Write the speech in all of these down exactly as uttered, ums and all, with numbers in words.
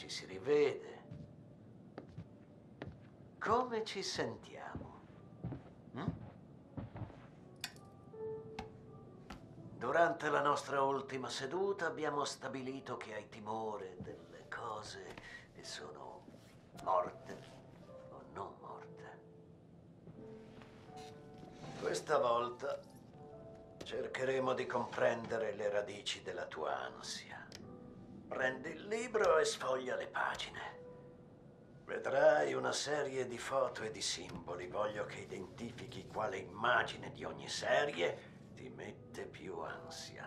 ci si rivede. Come ci sentiamo? Hm? Durante la nostra ultima seduta abbiamo stabilito che hai timore delle cose che sono morte o non morte. Questa volta cercheremo di comprendere le radici della tua ansia. Prendi il libro e sfoglia le pagine. Vedrai una serie di foto e di simboli. Voglio che identifichi quale immagine di ogni serie ti mette più ansia.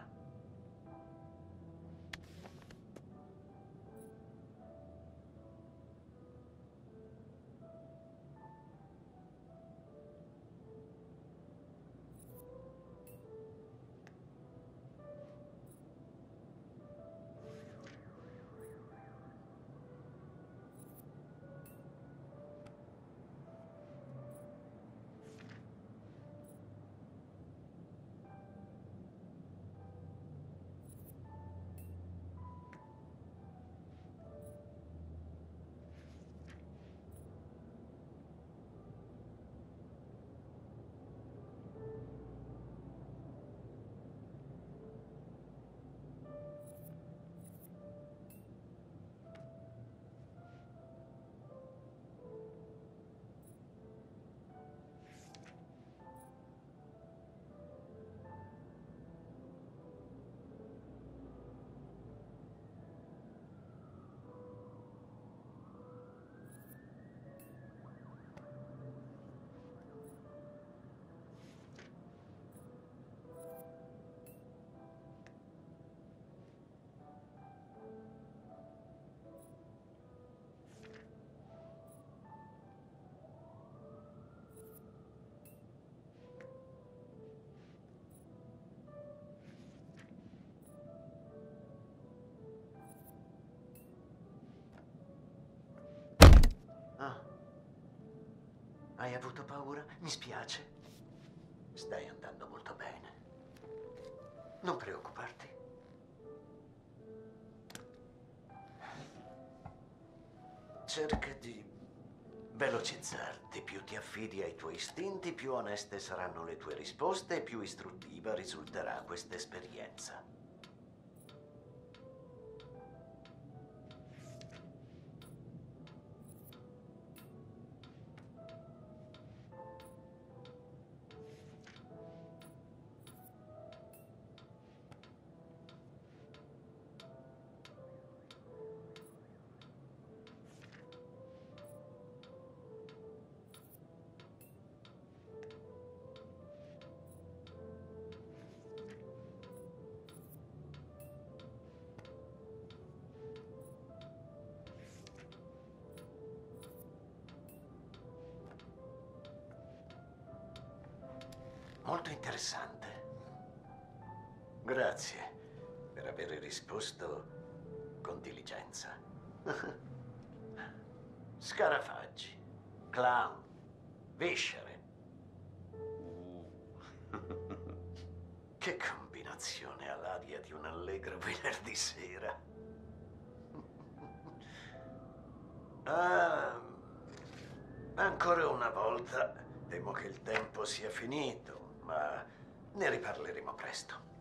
Ah, hai avuto paura? Mi spiace. Stai andando molto bene. Non preoccuparti. Cerca di velocizzarti. Più ti affidi ai tuoi istinti, più oneste saranno le tue risposte e più istruttiva risulterà questa esperienza. Molto interessante. Grazie per aver risposto con diligenza. Scarafaggi, clown, viscere. Che combinazione all'aria di un allegro venerdì sera. Ah, ancora una volta temo che il tempo sia finito, ma ne riparleremo presto.